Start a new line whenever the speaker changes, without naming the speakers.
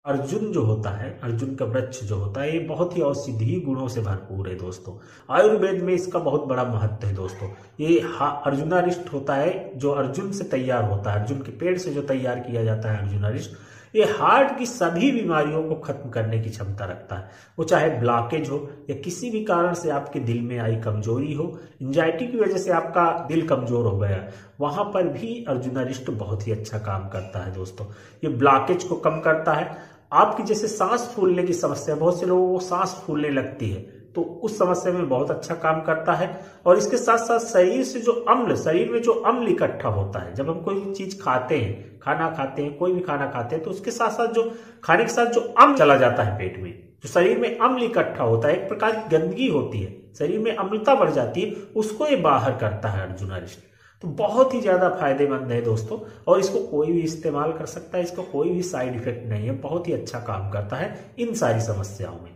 अर्जुन जो होता है, अर्जुन का वृक्ष जो होता है, ये बहुत ही औषधीय गुणों से भरपूर है दोस्तों। आयुर्वेद में इसका बहुत बड़ा महत्व है दोस्तों। ये अर्जुनारिष्ट होता है जो अर्जुन से तैयार होता है, अर्जुन के पेड़ से जो तैयार किया जाता है अर्जुनारिष्ट, ये हार्ट की सभी बीमारियों को खत्म करने की क्षमता रखता है। वो चाहे ब्लॉकेज हो या किसी भी कारण से आपके दिल में आई कमजोरी हो, एंजाइटी की वजह से आपका दिल कमजोर हो गया, वहां पर भी अर्जुनारिष्ट बहुत ही अच्छा काम करता है दोस्तों। ये ब्लॉकेज को कम करता है। आपकी जैसे सांस फूलने की समस्या, बहुत से लोगों को सांस फूलने लगती है, तो उस समस्या में बहुत अच्छा काम करता है। और इसके साथ साथ शरीर से जो अम्ल, शरीर में जो अम्ल इकट्ठा होता है, जब हम कोई भी चीज खाते हैं, खाना खाते हैं, कोई भी खाना खाते हैं, तो उसके साथ साथ जो खाने के साथ जो अम्ल चला जाता है पेट में, जो शरीर में अम्ल इकट्ठा होता है, एक प्रकार की गंदगी होती है, शरीर में अम्लता बढ़ जाती है, उसको ये बाहर करता है अर्जुनारिष्ट। तो बहुत ही ज्यादा फायदेमंद है दोस्तों, और इसको कोई भी इस्तेमाल कर सकता है, इसका कोई भी साइड इफेक्ट नहीं है, बहुत ही अच्छा काम करता है इन सारी समस्याओं में।